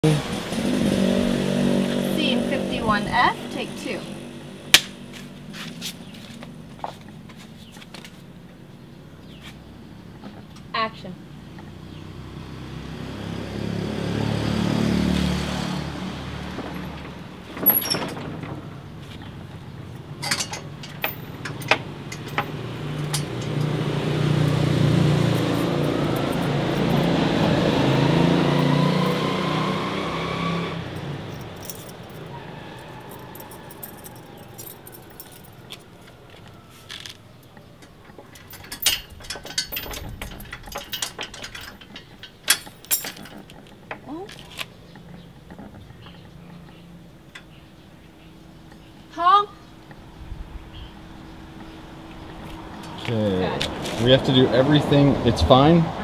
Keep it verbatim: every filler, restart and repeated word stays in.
Scene fifty-one F, take two. Action. Tom? Okay. We have to do everything. It's fine.